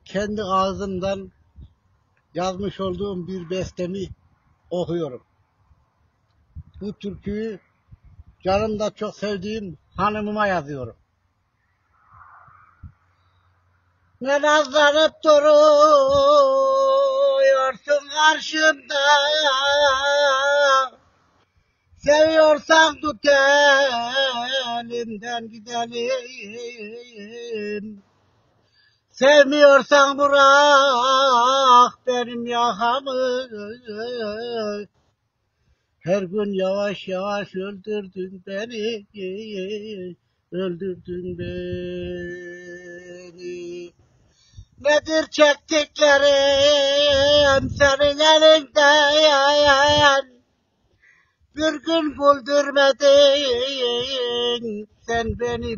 kendi ağzımdan yazmış olduğum bir bestemi okuyorum. Bu türküyü canımda çok sevdiğim hanımıma yazıyorum. Ne nazlanıp duruyorsun karşımda, seviyorsan tut elimden gidelim. Sevmiyorsan bırak benim yakamı. Her gün yavaş yavaş öldürdün beni, öldürdün beni. Nedir çektiklerim senin elinden? Bir gün güldürmedin sen beni.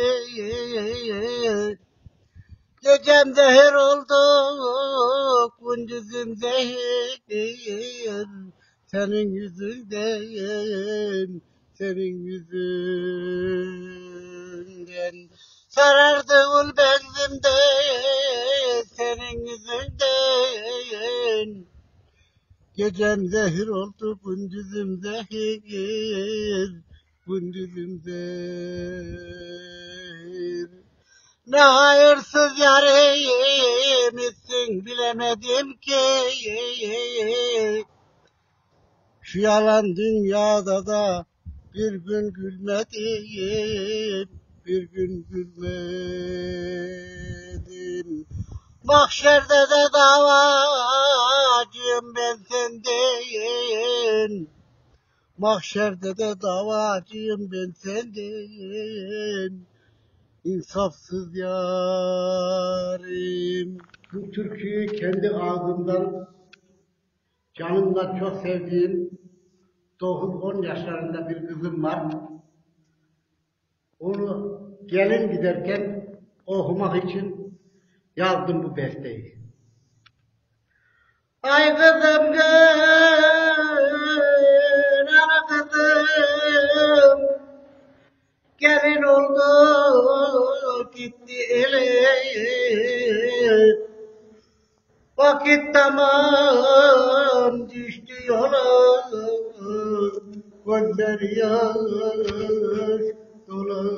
Gecem zehir oldu, gündüzüm zehir. Senin yüzünden sarardı ul benzimde, senin yüzünden. Gecem zehir oldu, gündüzüm zehir. Ne hayırsız yarimizsin bilemedim ki. Şu yalan dünyada da bir gün gülmedim. Mahşerde de davacıyım ben senden. Mahşerde de davacıyım ben senden. İnsafsız yarim. Bu türküyü kendi ağzımdan canımla çok sevdiğim 9-10 yaşlarında bir kızım var. Onu gelin giderken okumak için yazdım bu besteyi. Ay kızım gül, ana kızım, gelin oldu gitti eli. Vakit tamam düştü yola, gözleri yaş dola.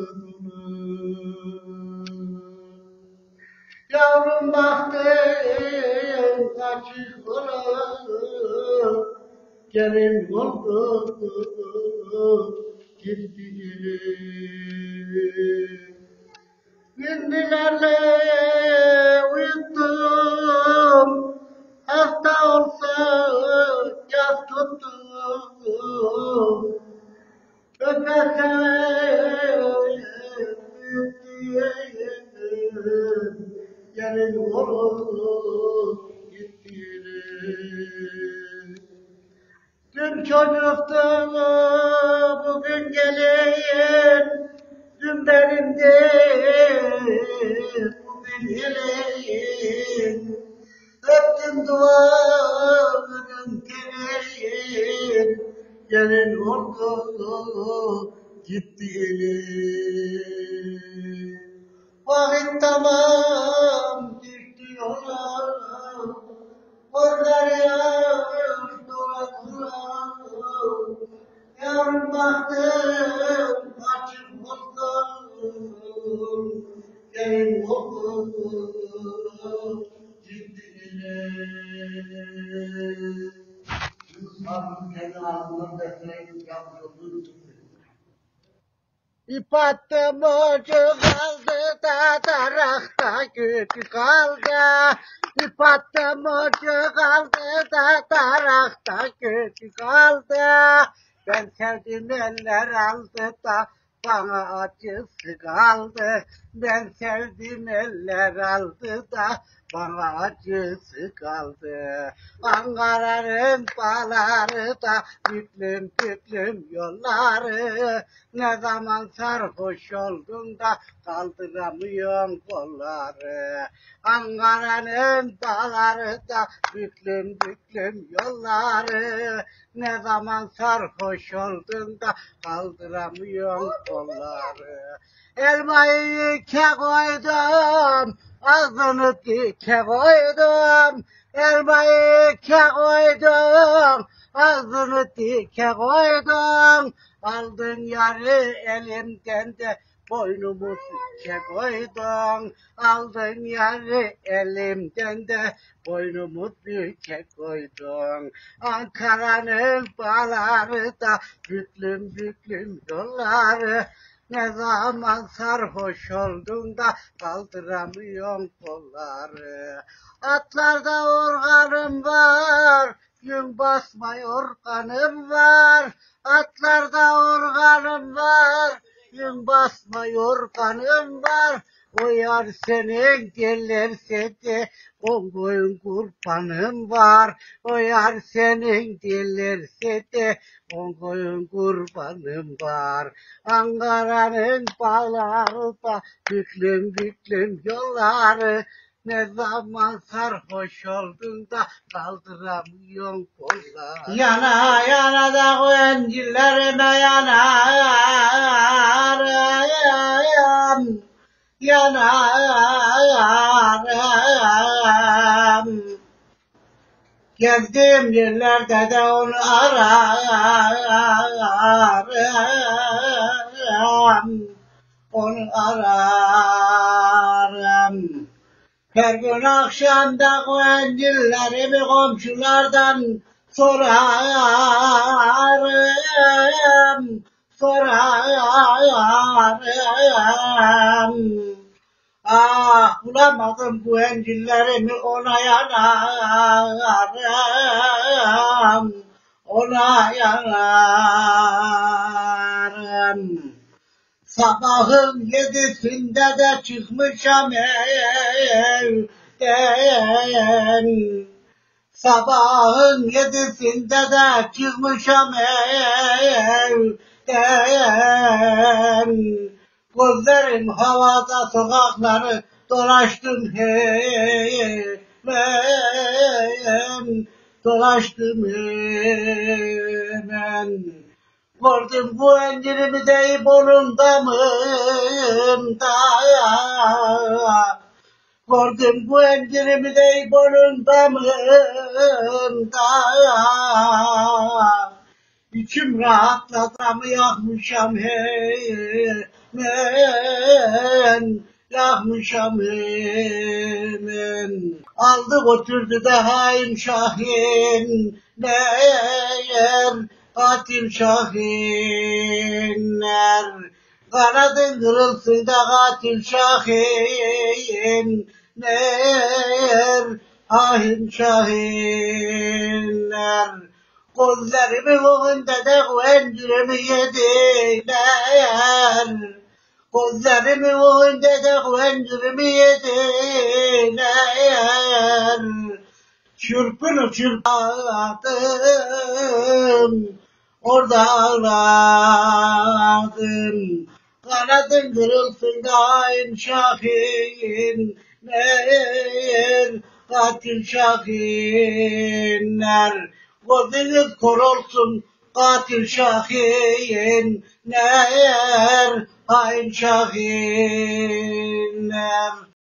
Yavrum baktım açık ola, gelin oldu gitti eli. Gündüzlerle uyuttum, hasta olsa yas tuttum. Öpesem büyüttüm, gelin olur gitti. Dün çocuktu, bugün gelin. Dün benimdi, bugün elin. Öptüm duvarın telin. Gelin oldu gitti elin. Vakit tamam düştü yola, gözler yaş doladılar. Yavrum baktım açık buldum, gelin oldu gitti elin. Yusuf'un kendi ağzından besleyin yapmış olduğu İp attım ucu kaldı da tarakta gücü kaldı. İp attım ucu kaldı da tarakta gücü kaldı. Ben sevdim eller aldı da bana acısı kaldı. Ben sevdim eller aldı da bana acısı kaldı. Ankara'nın bağları da büklüm büklüm yolları. Ne zaman sarhoş oldum da kaldıramıyorum kolları. Ankara'nın bağları da büklüm büklüm yolları. Ne zaman sarhoş oldum da kaldıramıyorum kolları. Elmayı iki koydum, ağzını dike koydum, elmayı ke koydum, ağzını dike koydum, aldın yarı elimden de boynumu dike koydum, aldın yarı elimden de boynumu dike koydum. Ankara'nın bağları da büklüm büklüm yolları, ne zaman sarhoş oldun da kaldıramıyorum kolları. Atlarda organım var, gün basma yorganım var. Atlarda organım var, gün basma yorganım var. O yar senin dillerse de on koyun kurbanım var. O yar senin dillerse de on koyun kurbanım var. Ankara'nın bağları da büklüm büklüm yolları, ne zaman sarhoş oldun da kaldıramıyorsun kolları. Yana yana da koyuncillerime yanarım, yanarım. Gezdiğim yerlerde de onu ararım, onu ararım. Her gün akşamda koyuncillerimi komşulardan sorarım, sorarım. Ah, bulamadım bu encillerimi, ona yanarım, ona yanarım. Sabahın 7'sinde de çıkmışam evden. Sabahın 7'sinde de çıkmışam evden. Gözlerim havada, sokakları dolaştım hemen, dolaştım hemen. Gördüm bu encirimi de İbo'nun damında. Gördüm bu encirimi de İbo'nun damında. İçim rahatladı mı yakmışam hemen, yakmışam hemen. Aldı götürdü de hain Şahinler, katil Şahinler. Kanadın kırılsın da katil Şahinler, hain Şahinler. Gözlerimin önünde de encirimi yediler. Gözlerimin önünde de encirimi yediler. Çırpını çırpadım, orada ağladım. Kanadın kırılsın da hain Şahinler, katil Şahinler. Gözünüz kör olsun katil Şahinler, hain Şahinler.